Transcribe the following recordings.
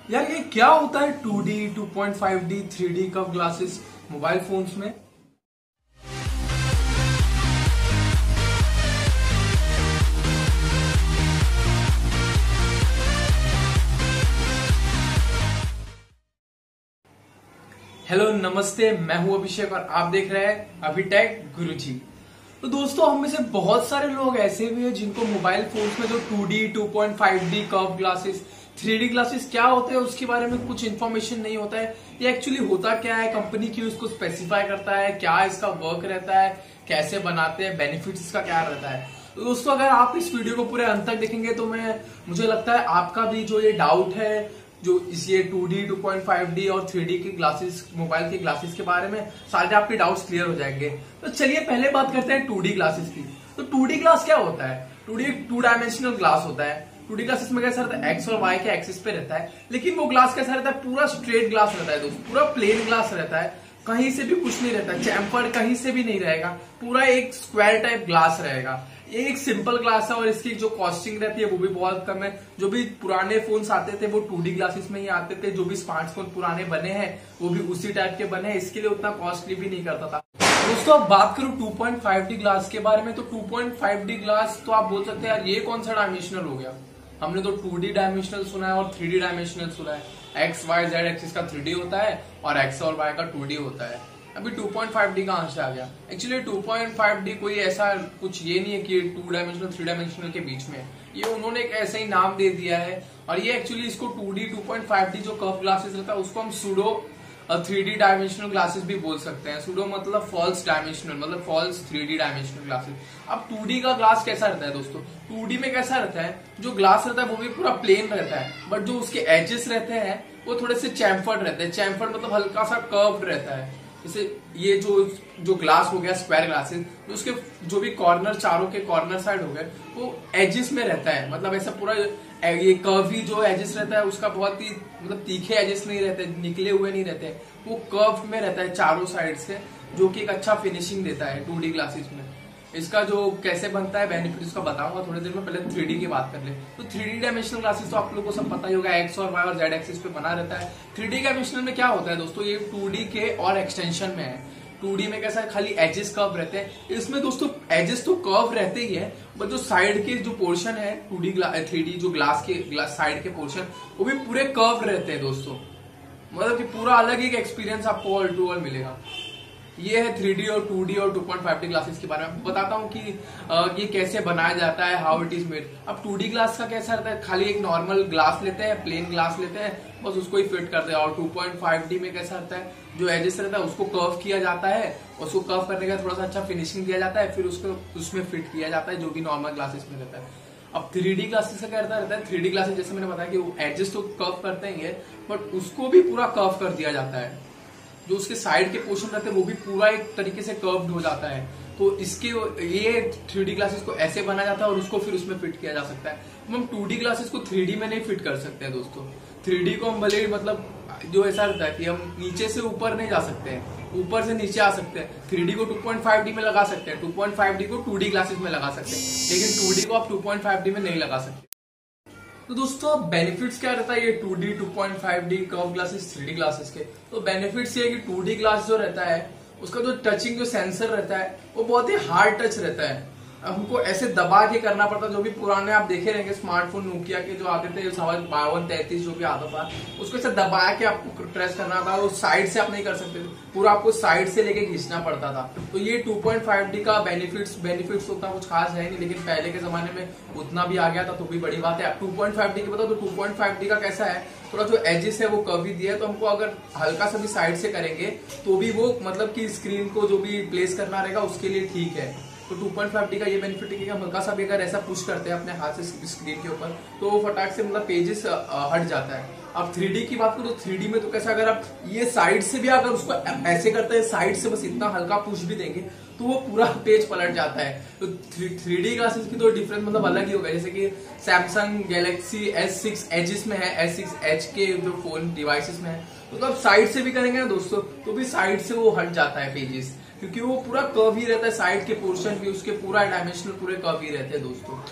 यार ये क्या होता है 2D, 2.5D, 3D curve glasses mobile phones में। हेलो नमस्ते, मैं हूं अभिषेक और आप देख रहे हैं अभिटेक गुरुजी। तो दोस्तों, हम में से बहुत सारे लोग ऐसे भी हैं जिनको मोबाइल फोन्स में जो 2D, 2.5D curve glasses, 3D glasses क्या होते हैं उसके बारे में कुछ इन्फॉर्मेशन नहीं होता है। ये एक्चुअली होता क्या है, कंपनी क्यों इसको स्पेसिफाई करता है, क्या इसका वर्क रहता है, कैसे बनाते हैं, बेनिफिट्स इसका क्या रहता है। तो दोस्तों, अगर आप इस वीडियो को पूरे अंत तक देखेंगे तो मुझे लगता है आपका भी जो ये डाउट है, जो ये 2D, 2.5D और 3D के ग्लासेस, मोबाइल के ग्लासेस के बारे में सारे आपके डाउट्स क्लियर हो जाएंगे। तो चलिए पहले बात करते हैं 2D ग्लासेस की। तो 2D ग्लास क्या होता है? 2D एक 2 डायमेंशनल ग्लास होता है। 2D ग्लासेस में कैसा रहता है, एक्स और वाई के एक्सिस पे रहता है, लेकिन वो ग्लास कैसा रहता है, पूरा स्ट्रेट ग्लास रहता है दोस्तों, पूरा प्लेन ग्लास रहता है, कहीं से भी कुछ नहीं रहता, चैम्फर्ड कहीं से भी नहीं रहेगा, पूरा एक स्क्वायर टाइप ग्लास रहेगा। ये एक सिंपल ग्लास है और इसकी जो कॉस्टिंग रहती है वो भी बहुत कम है। जो भी पुराने फोन्स आते थे वो 2D ग्लासेस में ही आते थे। जो भी स्मार्टफोन पुराने बने हैं वो भी उसी टाइप के बने हैं, इसके लिए उतना कॉस्टली भी नहीं करता था। दोस्तों, अब बात करूं 2.5D ग्लास के बारे में, तो 2.5D ग्लास तो आप बोल सकते हैं यार ये कौन सा डायमेंशनल हो गया। हमने तो 2D डायमेंशनल सुना है और 3D डायमेंशनल सुना है। एक्स वाई जेड एक्सिस का 3D होता है और एक्स और वाई का 2D होता है। अभी 2.5D कहां से आ गया? एक्चुअली 2.5D कोई ऐसा कुछ ये नहीं है कि 2 डायमेंशनल 3 डायमेंशनल के बीच में, ये उन्होंने एक ऐसा ही नाम दे दिया है। और ये एक्चुअली इसको 2D, 2.5D जो कर्व ग्लासेस रहता है उसको हम सूडो 3D डायमेंशनल ग्लासेस भी बोल सकते हैं। सूडो मतलब फॉल्स डायमेंशनल, मतलब फॉल्स 3D डायमेंशनल ग्लासेस। अब 2D का ग्लास कैसा रहता है दोस्तों? 2D में कैसा रहता है, जो ग्लास रहता है वो भी पूरा प्लेन रहता है, बट जो उसके एजेस रहते हैं वो थोड़े से चैम्फर्ड रहते हैं। चैम्फर्ड मतलब हल्का सा कर्व्ड रहता है। जैसे ये जो ग्लास हो गया स्क्वायर ग्लासेस, तो उसके जो भी कॉर्नर, चारों के कॉर्नर साइड हो गए, वो एजेस में रहता है। मतलब ऐसा पूरा ये कर्वी जो एजेस रहता है उसका बहुत ही मतलब तीखे एजेस नहीं रहते, निकले हुए नहीं रहते, वो कर्व में रहता है चारों साइड से, जो कि एक अच्छा फिनिशिंग देता है 2D ग्लासेस में। इसका जो कैसे बनता है बेनिफिट उसका बताऊंगा थोड़ी देर में। पहले 3D की बात कर ले तो 3D डायमेंशनल ग्लासेस तो आप लोगों को सब पता ही होगा, एक्स और वाई और जेड एक्सिस पे बना रहता है। 3D डायमेंशनल में क्या होता है दोस्तों, ये 2D के और एक्सटेंशन में है। 2D में कैसा है, खाली एजेस कर्व रहते हैं। इसमें दोस्तों एजेस तो कर्व रहते ही है, बट जो साइड के जो पोर्शन है 3D जो ग्लास के साइड के पोर्शन, वो भी पूरे कर्व रहते हैं दोस्तों। मतलब कि पूरा अलग एक एक्सपीरियंस आपको ऑल टू ऑल मिलेगा। ये है 3D और 2D और 2.5D ग्लासेस के बारे में बताता हूँ कि ये कैसे बनाया जाता है, हाउ इट इज मेड। अब 2D ग्लास का कैसा रहता है, खाली एक नॉर्मल ग्लास लेते हैं, प्लेन ग्लास लेते हैं, बस उसको ही फिट करते हैं। और 2.5D में कैसा रहता है, जो एजेस रहता है उसको कर्व किया जाता है, उसको कर्व करने का थोड़ा सा अच्छा फिनिशिंग दिया जाता है, फिर उसको उसमें फिट किया जाता है, जो कि नॉर्मल ग्लासेस में रहता है। अब 3D ग्लासेस का क्या रहता है, 3D ग्लासेस जैसे मैंने बताया कि वो एजेस तो कर्व करते ही है, बट उसको भी पूरा कर्व कर दिया जाता है। जो उसके साइड के पोर्शन रहते हैं वो भी पूरा एक तरीके से कर्व्ड हो जाता है। तो इसके ये 3D ग्लासेस को ऐसे बनाया जाता है और उसको फिर उसमें फिट किया जा सकता है। हम 2D ग्लासेस को 3D में नहीं फिट कर सकते हैं दोस्तों। 3D को हम भले मतलब जो ऐसा रहता है कि हम नीचे से ऊपर नहीं जा सकते हैं, ऊपर से नीचे आ सकते हैं। 3D को 2.5D में लगा सकते हैं, 2.5D को 2D ग्लासेस में लगा सकते हैं, लेकिन 2D को आप 2.5D में नहीं लगा सकते। तो दोस्तों, बेनिफिट्स क्या रहता है ये 2D, 2.5D curve glasses, 3D glasses के? तो बेनिफिट्स ये है कि 2D ग्लास जो रहता है उसका जो टचिंग जो सेंसर रहता है वो बहुत ही हार्ड टच रहता है। हमको ऐसे दबा के करना पड़ता है। जो भी पुराने आप देखे रहेंगे स्मार्टफोन नोकिया के जो आते थे 5233 जो भी आता था, उसको ऐसे दबा के आपको प्रेस करना था, वो साइड से आप नहीं कर सकते थे, पूरा आपको साइड से लेके खींचना पड़ता था। तो ये 2.5D का बेनिफिट्स उतना कुछ खास है नहीं, लेकिन पहले के जमाने में उतना भी आ गया था तो भी बड़ी बात है। 2.5D की बताओ तो 2.5D का कैसा है, थोड़ा जो एजेस है वो कर्वी दिया है, तो हमको अगर हल्का सा भी साइड से करेंगे तो भी वो मतलब कि स्क्रीन को जो भी प्लेस करना रहेगा उसके लिए ठीक है। तो 2.5D का ये बेनिफिट है कि हम हल्का सा भी अगर ऐसा पुश करते हैं अपने हाथ से स्क्रीन के ऊपर तो वो फटाक से मतलब पेजेस हट जाता है। अब 3D की बात करो तो 3D में तो कैसा, अगर आप ये साइड से भी अगर उसको ऐसे करते हैं, साइड से बस इतना हल्का पुश भी देंगे तो वो पूरा पेज पलट जाता है। तो 3D ग्लासेस की तो डिफरेंस मतलब अलग ही होगा। जैसे कि सैमसंग गैलेक्सी S6 एजिस में है, S6 के जो फोन डिवाइसेस में है, तो आप साइड से भी करेंगे ना दोस्तों तो भी साइड से वो हट जाता है पेजेस, क्योंकि वो पूरा कर्व ही रहता है। साइड के पोर्शन भी उसके पूरा डायमेंशनल पूरे कर्व ही रहते हैं दोस्तों।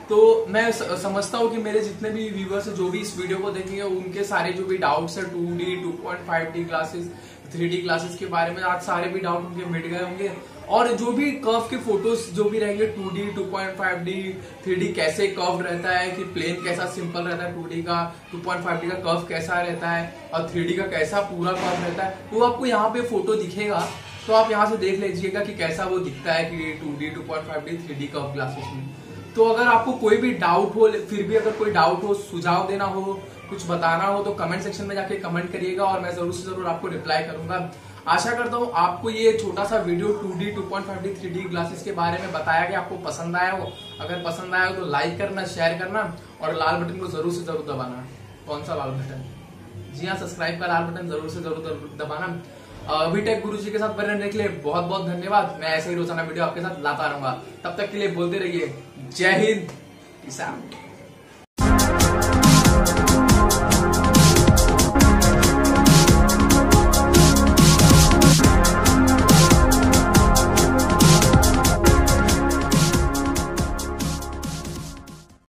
तो मैं समझता हूँ कि मेरे जितने भी व्यूवर्स जो भी इस वीडियो को देखेंगे उनके सारे जो भी डाउट्स है 2D 2.5D classes 3D classes के बारे में आज सारे भी डाउट उनके मिट गए होंगे। और जो भी कर्व के फोटोज जो भी रहेंगे 2D 2.5D 3D कैसे कर्व रहता है कि प्लेन कैसा सिंपल रहता है 2D का 2.5D का कर्व कैसा रहता है और 3D का कैसा पूरा कर्व रहता है, वो आपको यहाँ पे फोटो दिखेगा तो आप यहाँ से देख लीजिएगा कि कैसा वो दिखता है कि 2D 2.5D 3D curve classes में। तो अगर आपको कोई भी डाउट हो, फिर भी अगर कोई डाउट हो, सुझाव देना हो, कुछ बताना हो तो कमेंट सेक्शन में जाके कमेंट करिएगा और मैं जरूर से जरूर आपको रिप्लाई करूंगा। आशा करता हूँ आपको ये छोटा सा video 2D 2.5D 3D classes के बारे में बताया कि आपको पसंद आया हो। अगर पसंद आया हो तो लाइक करना, शेयर करना और लाल बटन को जरूर से जरूर दबाना। कौन सा लाल बटन? जी हाँ, सब्सक्राइब का लाल बटन जरूर से जरूर दबाना। अभी टेक गुरुजी के साथ बने रहने के लिए बहुत बहुत धन्यवाद। मैं ऐसे ही रोजाना वीडियो आपके साथ लाता रहूंगा। तब तक के लिए बोलते रहिए जय हिंद, किसान।